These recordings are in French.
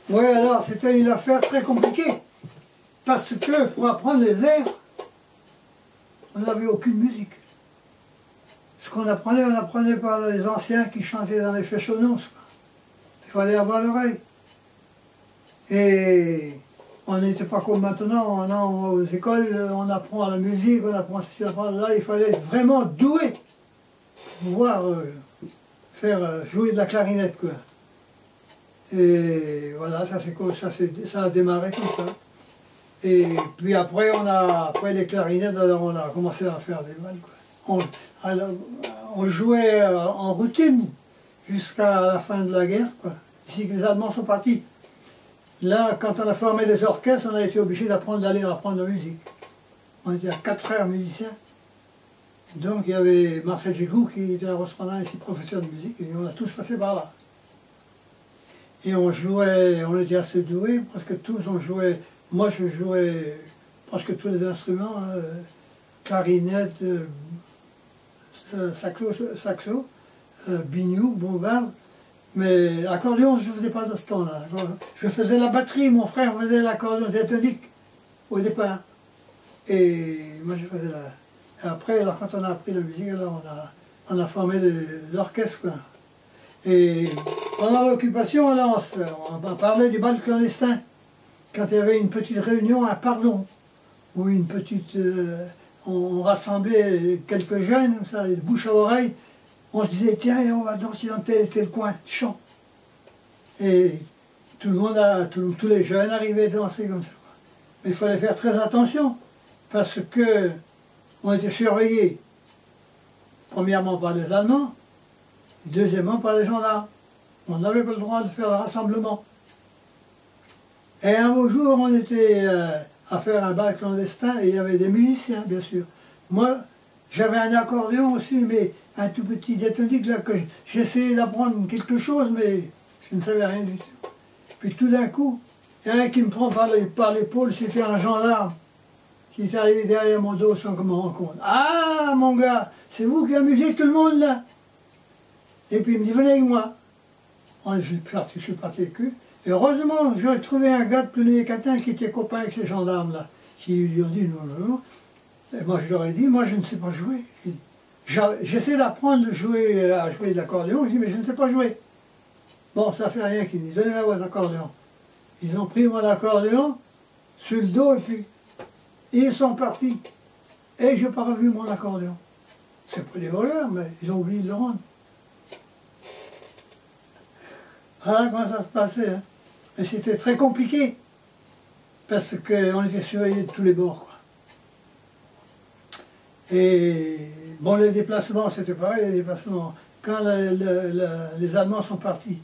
Oui, alors c'était une affaire très compliquée. Parce que pour apprendre les airs, on n'avait aucune musique. Ce qu'on apprenait, on apprenait par les anciens qui chantaient dans les fêchonnonces. Il fallait avoir l'oreille. Et on n'était pas comme maintenant, on va aux écoles, on apprend la musique, on apprend ceci, on apprend là, il fallait être vraiment doué pour pouvoir faire jouer de la clarinette, quoi. Et voilà, ça a démarré comme ça. Et puis après, après les clarinettes, alors on a commencé à faire des balles, quoi. On jouait en routine jusqu'à la fin de la guerre, quoi. Ici que les Allemands sont partis. Là, quand on a formé des orchestres, on a été obligé d'aller apprendre la musique. On était à 4 frères musiciens. Donc il y avait Marcel Gigou qui était un correspondant ici, professeur de musique, et on a tous passé par là. Et on jouait, on était assez doués, presque tous, on jouait. Moi je jouais presque tous les instruments, clarinette, saxo, biniou, bombarde. Mais l'accordéon, je ne faisais pas de ce temps-là. Je faisais la batterie, mon frère faisait l'accordéon diatonique au départ. Et moi je faisais la... Et après, alors, quand on a appris la musique, alors on a formé l'orchestre, quoi. Et pendant l'occupation, alors, on parlait du bal clandestin. Quand il y avait une petite réunion à Pardon, ou une petite... on rassemblait quelques jeunes, comme ça, de bouche à oreille. On se disait, tiens, on va danser dans tel et tel coin, chant. Et tout le monde, tous les jeunes arrivaient à danser comme ça, quoi. Mais il fallait faire très attention, parce que on était surveillés, premièrement par les Allemands, deuxièmement par les gendarmes. On n'avait pas le droit de faire le rassemblement. Et un beau jour, on était à faire un bal clandestin, et il y avait des musiciens, bien sûr. Moi, j'avais un accordéon aussi, mais un tout petit diatonique là, que j'essayais d'apprendre quelque chose, mais je ne savais rien du tout. Puis tout d'un coup, il y en a un qui me prend par l'épaule, c'était un gendarme qui est arrivé derrière mon dos sans que je me rende compte. Ah, mon gars, c'est vous qui amusez tout le monde là? Et puis il me dit, venez avec moi. Je suis parti avec eux. Et heureusement, j'ai trouvé un gars de Plounécatin qui était copain avec ces gendarmes là, qui lui ont dit non, non, non. Et moi je leur ai dit, moi je ne sais pas jouer. J'essaie d'apprendre à jouer de l'accordéon, je dis, mais je ne sais pas jouer. Bon, ça fait rien qu'ils disent, donnez-moi votre accordéon. Ils ont pris mon accordéon sur le dos et puis ils sont partis. Et je n'ai pas revu mon accordéon. C'est pas des voleurs, mais ils ont oublié de le rendre. Voilà comment ça se passait. Hein. Et c'était très compliqué, parce qu'on était surveillés de tous les bords, quoi. Et bon, les déplacements, c'était pareil, les déplacements. Quand les Allemands sont partis,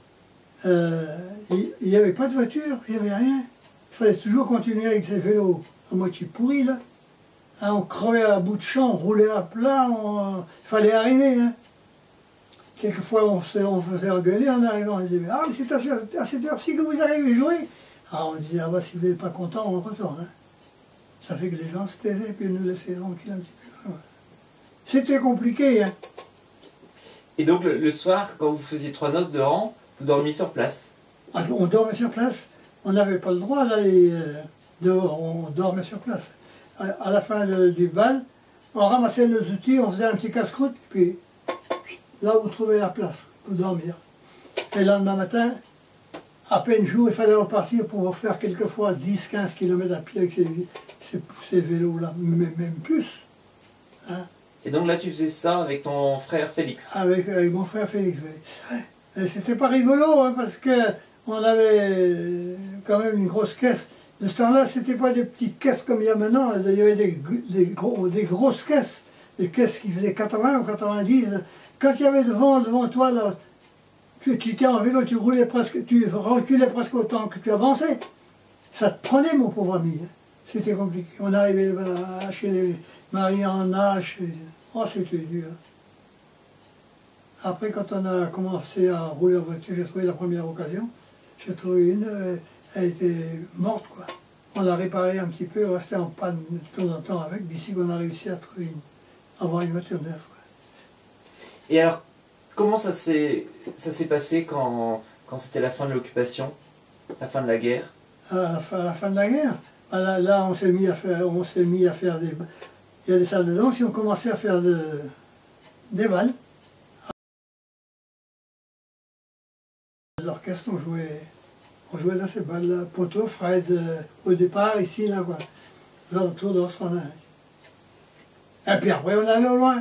il n'y avait pas de voiture, il n'y avait rien. Il fallait toujours continuer avec ces vélos à moitié pourris, là. Hein, on crevait à bout de champ, on roulait à plat, il fallait arriver. Hein. Quelquefois, on faisait engueuler en arrivant. On disait, ah, mais c'est à cette heure-ci que vous arrivez à jouer. Alors on disait, ah, bah, si vous n'êtes pas content, on retourne. Hein. Ça fait que les gens se taisaient et puis nous laissaient tranquilles un petit peu. C'était compliqué. Hein. Et donc le soir, quand vous faisiez 3 noces de rang, vous dormiez sur place? Ah, on dormait sur place. On n'avait pas le droit d'aller dehors. On dormait sur place. À la fin du bal, on ramassait nos outils, on faisait un petit casse-croûte, et puis là, vous trouvez la place pour dormir. Et le lendemain matin, à peine jour, il fallait repartir pour faire quelquefois 10-15 km à pied avec ces vélos-là, même plus. Hein. Et donc là, tu faisais ça avec ton frère Félix? Avec mon frère Félix, oui. Et c'était pas rigolo, hein, parce qu'on avait quand même une grosse caisse. De ce temps-là, c'était pas des petites caisses comme il y a maintenant, il y avait des grosses caisses, des caisses qui faisaient 80 ou 90. Quand il y avait devant toi, là, tu étais en vélo, tu reculais presque autant que tu avançais. Ça te prenait, mon pauvre ami. Hein. C'était compliqué. On arrivait chez les mariés en âge. Oh, c'était dur. Après, quand on a commencé à rouler en voiture, j'ai trouvé la première occasion. J'ai trouvé une, elle était morte, quoi. On l'a réparée un petit peu, restait en panne de temps en temps avec, d'ici qu'on a réussi à trouver avoir une voiture neuve, quoi. Et alors, comment ça s'est passé quand c'était la fin de l'occupation? La fin de la guerre. À la fin de la guerre. Là, on s'est mis à faire des... Il y a des salles de danse qui ont commencé à faire des balles. Les orchestres, on jouait dans ces balles-là. Poto, Fred, au départ, ici, là, quoi. Autour d'Australie. Et puis après, on allait au loin.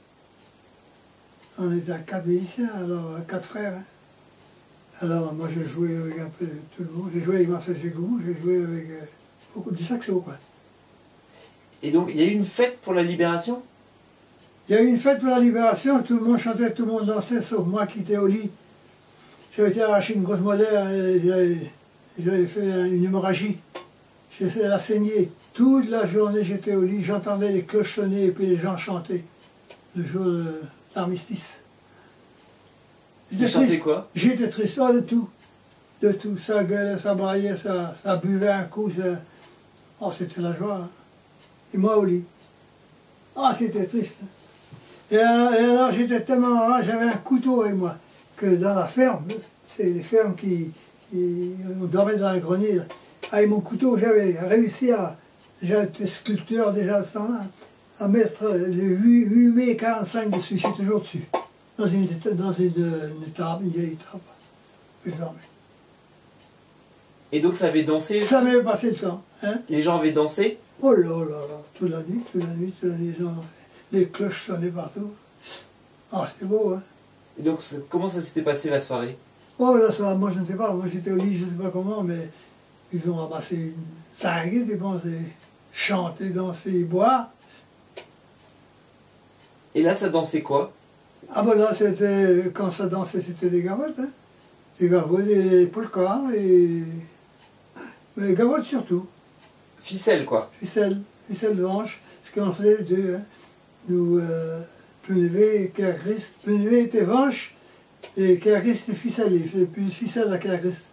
On était à 4 musiciens, alors 4 frères. Hein. Alors moi, j'ai joué avec un peu tout le monde. J'ai joué avec Marcel Gégou, j'ai joué avec beaucoup du saxo, quoi. Et donc, il y a eu une fête pour la libération? Il y a eu une fête pour la libération, tout le monde chantait, tout le monde dansait, sauf moi qui étais au lit. J'avais été arraché une grosse molaire et j'avais fait une hémorragie. J'essayais de la saigner. Toute la journée, j'étais au lit, j'entendais les cloches sonner et puis les gens chanter. Le jour de l'armistice. Ils chantaient quoi? J'étais triste, oh, de tout. De tout. Ça gueulait, ça braillait, ça buvait un coup. Oh, c'était la joie. Hein. Et moi au lit. Ah, c'était triste. Et alors j'étais tellement rare, j'avais un couteau avec moi, que dans la ferme, c'est les fermes on dormait dans la grenier, là. Avec mon couteau, j'avais réussi à, j'étais sculpteur déjà à ce temps-là, à mettre le 8 mai 45 dessus, je suis toujours dessus, dans une table, une vieille table, que je dormais. Et donc ça avait dansé? Ça m'avait passé le temps. Hein? Les gens avaient dansé? Oh là là là, toute la nuit, les gens dansaient. Les cloches sonnaient partout. Ah, c'était beau, hein. Et donc comment ça s'était passé la soirée? Oh là, ça, moi je ne sais pas, moi j'étais au lit, je ne sais pas comment, mais ils ont ramassé une cinguette, ils pensaient chanter, danser, boire. Et là, ça dansait quoi? Ah ben là, c'était, quand ça dansait, c'était les gavottes, hein. Les gavottes, les polkas, mais les gavottes surtout. Ficelle, quoi. Ficelle de hanche, parce qu'on faisait les deux, hein. Nous, Plenévé et Kerchrist. Plenévé était vache et Kerchrist était ficelle. Il faisait plus de ficelle à Kerchrist.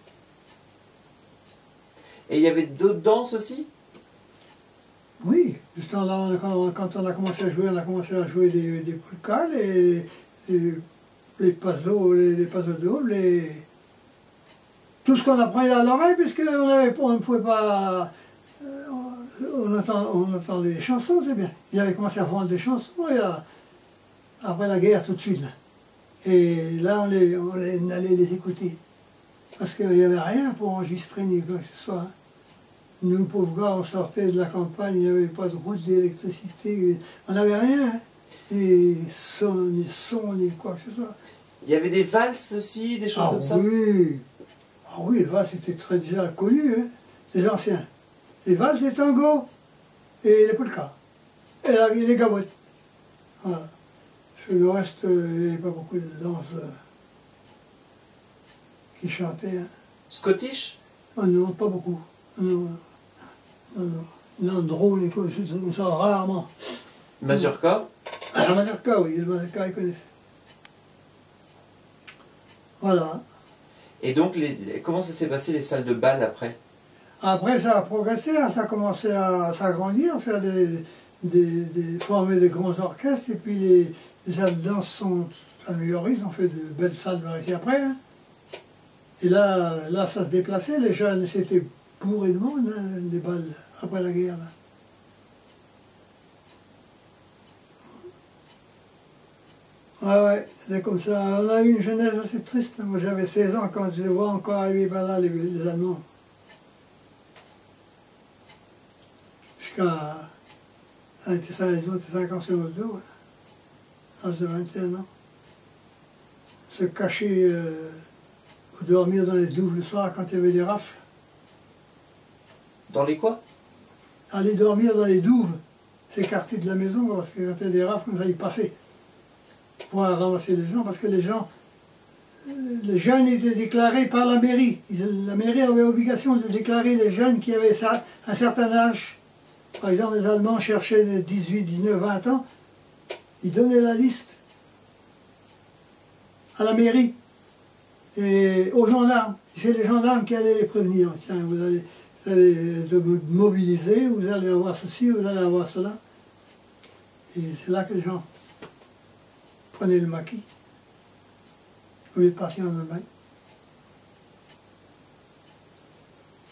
Et il y avait d'autres danses aussi? Oui, juste quand on a commencé à jouer, on a commencé à jouer des polkas, les passos, les doubles, tout ce qu'on apprenait à l'oreille, puisqu'on ne pouvait pas... on entendait les chansons, c'est bien. Il avait commencé à vendre des chansons après la guerre tout de suite. Là. Et là, on allait les écouter. Parce qu'il n'y avait rien pour enregistrer ni quoi que ce soit. Nous, pauvres gars, on sortait de la campagne, il n'y avait pas de route d'électricité, on n'avait rien. Hein. Ni son, ni quoi que ce soit. Il y avait des valses aussi, des choses comme ça? Oui. Ah oui, les valses étaient très déjà connues, hein, les anciens. Les valses, les tangos et les polkas. Et les gavottes. Voilà. Le reste, il n'y avait pas beaucoup de danses qui chantaient. Hein. Scottish? Oh non, pas beaucoup. Non. Landreau, ça rarement. Mazurka? Ah, le mazurka, oui, le mazurka, ils connaissaient. Voilà. Et donc, comment ça s'est passé les salles de bal après? Après, ça a progressé, hein, ça a commencé à s'agrandir, à faire former des grands orchestres, et puis les salles de danse sont améliorées, ils ont fait de belles salles par ici après. Hein. Et là, ça se déplaçait, les jeunes, c'était bourré de monde, hein, les balles, après la guerre. Là. Ouais, c'est comme ça. On a eu une jeunesse assez triste. Moi, j'avais 16 ans quand je les vois encore arriver par là, les Allemands. Jusqu'à... Ils étaient 5 ans sur le dos, hein, à l'âge de 21 ans. Se cacher pour dormir dans les douves le soir quand il y avait des rafles. Dans les quoi? Aller dormir dans les douves, s'écarter de la maison, parce que quand il y a des rafles, comme ça, ils passaient pour ramasser les gens, parce que les jeunes étaient déclarés par la mairie. La mairie avait l'obligation de déclarer les jeunes qui avaient un certain âge. Par exemple, les Allemands cherchaient de 18, 19, 20 ans, ils donnaient la liste à la mairie et aux gendarmes. C'est les gendarmes qui allaient les prévenir. Tiens, vous allez vous mobiliser, vous allez avoir ceci, vous allez avoir cela. Et c'est là que les gens prenaient le maquis au lieu de partir en Allemagne.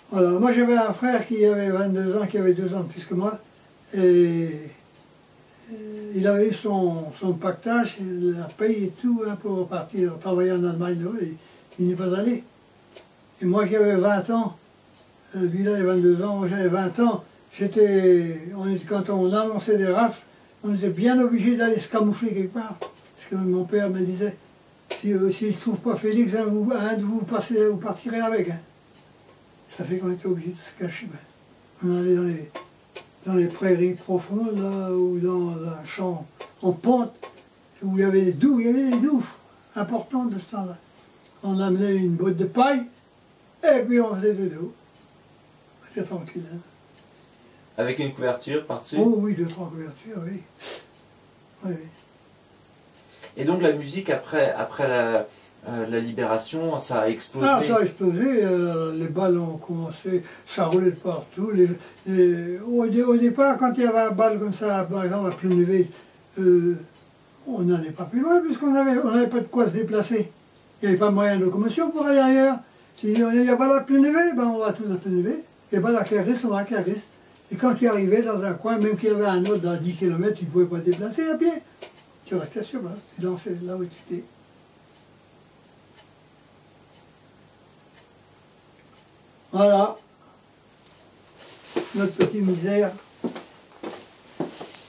Voilà. Moi j'avais un frère qui avait 22 ans, qui avait 2 ans de plus que moi, et il avait eu son pactage, la paye et tout hein, pour partir travailler en Allemagne, là, et il n'est pas allé. Et moi qui avais 20 ans, lui là il avait 22 ans, moi j'avais 20 ans, quand on annonçait des rafles, on était bien obligé d'aller se camoufler quelque part. Parce que mon père me disait, s'il ne trouve pas Félix, un de vous partirez avec. Hein. Ça fait qu'on était obligé de se cacher. Ben. On allait dans les prairies profondes, là, ou dans un champ en pente, où il y avait des douves importantes de ce temps-là. On amenait une botte de paille, et puis on faisait de dos. C'était tranquille. Hein. Avec une couverture par-dessus? Oh oui, 2-3 couvertures, oui. Oui. Et donc la musique, après la libération, ça a explosé? Ah, ça a explosé, les balles ont commencé, ça roulait de partout. Au départ, quand il y avait un bal comme ça, par exemple à Plounévez, on n'allait pas plus loin, puisqu'on n'avait pas de quoi se déplacer. Il n'y avait pas de moyen de locomotion pour aller ailleurs. Si il n'y a pas la Plounévez, ben on va tous à Plounévez. Et ben la Clarisse, on va à Clarisse. Et quand tu arrivais dans un coin, même qu'il y avait un autre dans 10 km, tu ne pouvais pas te déplacer à pied. Tu restais sur place, tu dansais là où tu étais. Voilà, notre petite misère.